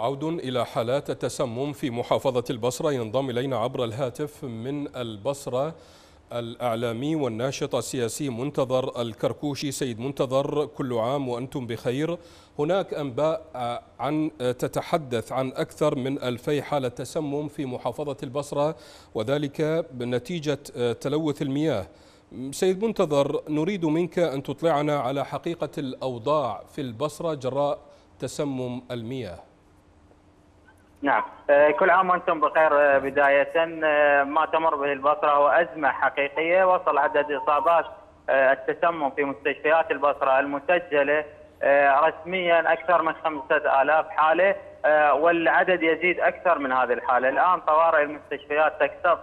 عود إلى حالات التسمم في محافظة البصرة. ينضم إلينا عبر الهاتف من البصرة الإعلامي والناشط السياسي منتظر الكركوشي. سيد منتظر، كل عام وأنتم بخير. هناك أنباء تتحدث عن أكثر من 2000 حالة تسمم في محافظة البصرة، وذلك بنتيجة تلوث المياه. سيد منتظر، نريد منك أن تطلعنا على حقيقة الأوضاع في البصرة جراء تسمم المياه. نعم، كل عام وانتم بخير. بداية، ما تمر به البصرة هو أزمة حقيقية. وصل عدد إصابات التسمم في مستشفيات البصرة المسجلة رسميا أكثر من 5000 حالة، والعدد يزيد أكثر من هذه الحالة. الآن طوارئ المستشفيات تكتظ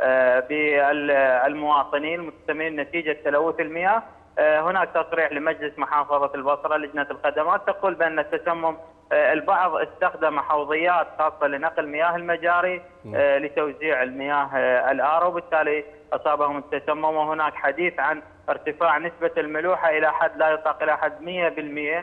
بالمواطنين المتسممين نتيجة تلوث المياه. هناك تصريح لمجلس محافظة البصرة لجنة الخدمات تقول بأن التسمم البعض استخدم حوضيات خاصة لنقل مياه المجاري لتوزيع المياه الآر، وبالتالي أصابهم التسمم. وهناك حديث عن ارتفاع نسبة الملوحة إلى حد لا يطاق، إلى حد 100%،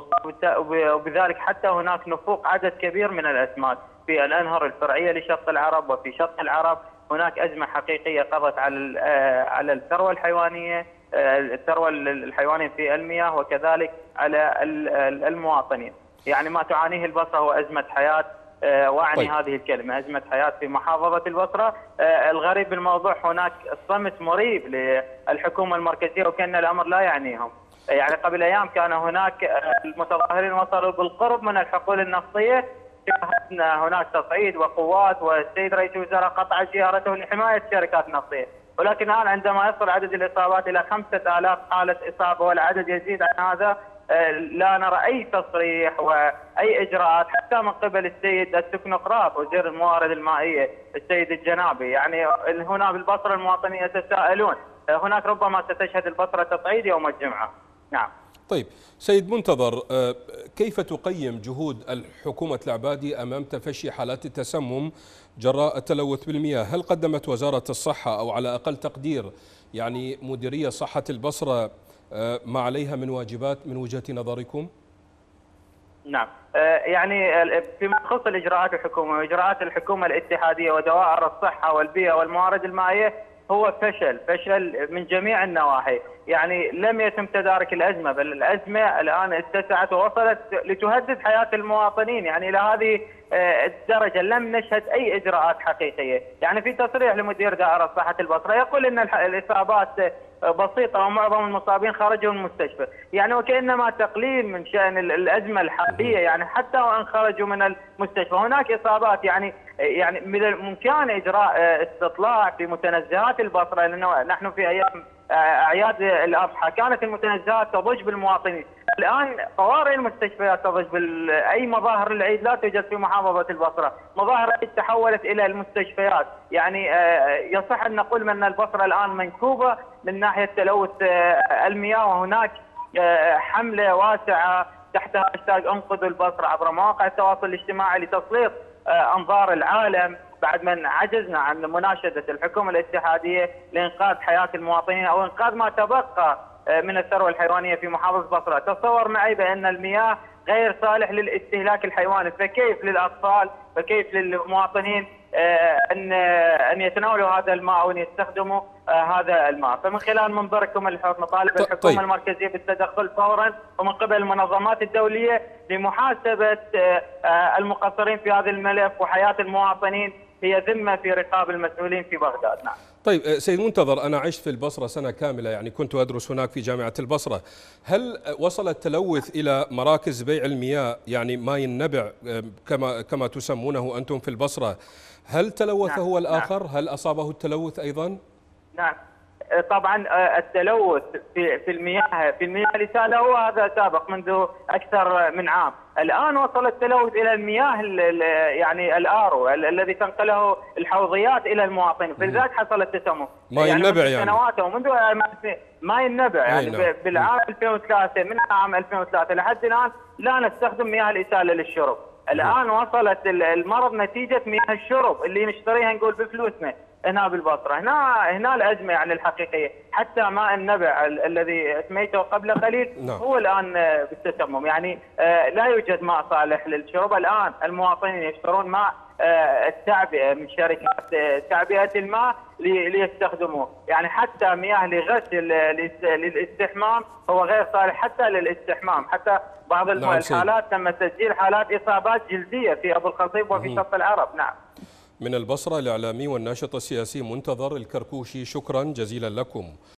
وبذلك حتى هناك نفوق عدد كبير من الأسماك في الأنهر الفرعية لشط العرب وفي شط العرب. هناك أزمة حقيقية قضت على الثروة الحيوانية، الثروة الحيوانية في المياه، وكذلك على المواطنين. يعني ما تعانيه البصرة هو أزمة حياة، وأعني هذه الكلمة، أزمة حياة في محافظة البصرة. الغريب بالموضوع هناك صمت مريب للحكومة المركزية، وكأن الأمر لا يعنيهم. يعني قبل أيام كان هناك المتظاهرين وصلوا بالقرب من الحقول النفطية، شاهدنا هناك تصعيد وقوات، والسيد رئيس الوزراء قطع زيارته لحماية الشركات النفطية. ولكن الآن عندما يصل عدد الإصابات إلى 5000 حالة إصابة والعدد يزيد عن هذا، لا نرى أي تصريح وأي إجراءات حتى من قبل السيد التكنوقراط وزير الموارد المائية السيد الجنابي. يعني هنا بالبصرة المواطنين يتساءلون، هناك ربما ستشهد البصرة تصعيد يوم الجمعة. نعم. طيب سيد منتظر، كيف تقيم جهود الحكومة العبادي أمام تفشي حالات التسمم جراء التلوث بالمياه؟ هل قدمت وزارة الصحة أو على أقل تقدير يعني مديرية صحة البصرة ما عليها من واجبات من وجهة نظركم؟ نعم، يعني فيما يخص الإجراءات الحكومة وإجراءات الحكومة الاتحادية ودوائر الصحة والبيئة والموارد المائية، هو فشل من جميع النواحي. يعني لم يتم تدارك الأزمة، بل الأزمة الآن اتسعت ووصلت لتهدد حياة المواطنين. يعني إلى هذه الدرجة لم نشهد أي إجراءات حقيقية. يعني في تصريح لمدير دائرة صحة البصرة يقول أن الإصابات بسيطة ومعظم المصابين خرجوا من المستشفى، يعني وكأنما تقليل من شأن الأزمة الحالية. يعني حتى وإن خرجوا من المستشفى هناك إصابات. يعني من الممكن إجراء استطلاع في متنزهات البصرة، لأنه نحن في أيام أعياد الأضحى كانت المتنزهات تضج بالمواطنين. الآن طوارئ المستشفيات تضج أي مظاهر العيد لا توجد في محافظة البصرة. مظاهر العيد تحولت إلى المستشفيات. يعني يصح أن نقول أن البصرة الآن منكوبة من ناحية تلوث المياه، وهناك حملة واسعة تحت هاشتاج انقذوا البصرة عبر مواقع التواصل الاجتماعي لتسليط أنظار العالم بعد من عجزنا عن مناشدة الحكومة الاتحادية لإنقاذ حياة المواطنين أو إنقاذ ما تبقى من الثروة الحيوانية في محافظة البصرة. تصور معي بأن المياه غير صالح للاستهلاك الحيواني، فكيف للأطفال، فكيف للمواطنين أن يتناولوا هذا الماء أو أن يستخدموا هذا الماء؟ فمن خلال منظركم الحوث نطالب الحكومة المركزية بالتدخل فورا ومن قبل المنظمات الدولية لمحاسبة المقصرين في هذا الملف، وحياة المواطنين هي ذمة في رقاب المسؤولين في بغداد. نعم. طيب سيد منتظر، أنا عشت في البصرة سنة كاملة، يعني كنت أدرس هناك في جامعة البصرة. هل وصل التلوث إلى مراكز بيع المياه، يعني ماء النبع كما تسمونه أنتم في البصرة؟ هل تلوث هو الآخر؟ هل أصابه التلوث أيضا؟ نعم، طبعا التلوث في المياه الإسالة هو هذا سابق منذ أكثر من عام. الآن وصل التلوث إلى المياه يعني الآرو الذي تنقله الحوضيات إلى المواطنين، فلذلك حصل التسمم. ماء النبع يعني سنوات ومنذ ماء النبع يعني بالعام 2003، من عام 2003 لحد الآن لا نستخدم مياه الإسالة للشرب. الآن وصلت المرض نتيجة مياه الشرب اللي نشتريها نقول بفلوسنا. هنا بالبصره، هنا الازمه يعني الحقيقيه، حتى ماء النبع الذي اسميته قبل قليل نعم. هو الان بالتسمم، يعني لا يوجد ماء صالح للشرب. الان المواطنين يشترون ماء التعبئه من شركات تعبئه الماء ليستخدموه، يعني حتى مياه لغسل للاستحمام هو غير صالح حتى للاستحمام، حتى بعض الحالات تم تسجيل حالات اصابات جلديه في ابو الخصيب وفي شط العرب. نعم. من البصرة الإعلامي والناشط السياسي منتظر الكركوشي، شكرا جزيلا لكم.